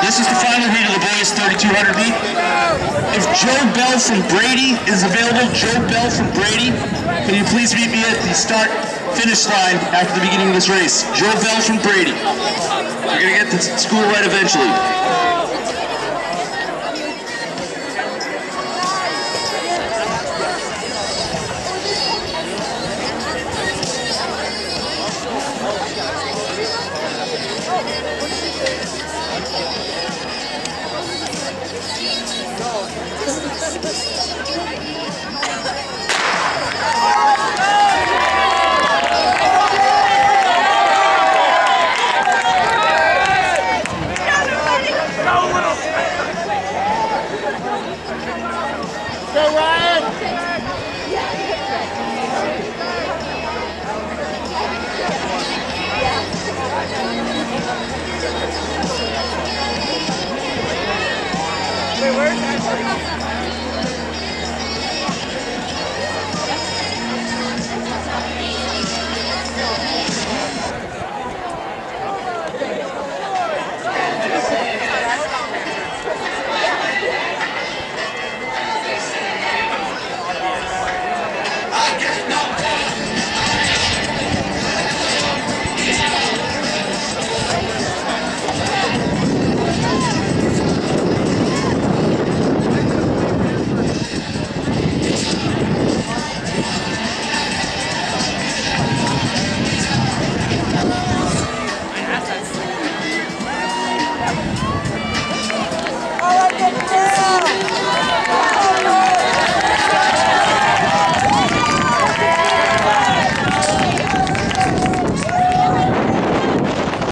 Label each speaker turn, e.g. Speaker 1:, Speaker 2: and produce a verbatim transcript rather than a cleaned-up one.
Speaker 1: This is the final heat of the boys thirty-two hundred meet. If Joe Bell from Brady is available, Joe Bell from Brady, can you please meet me at the start finish line after the beginning of this race? Joe Bell from Brady. We're going to get the school right eventually.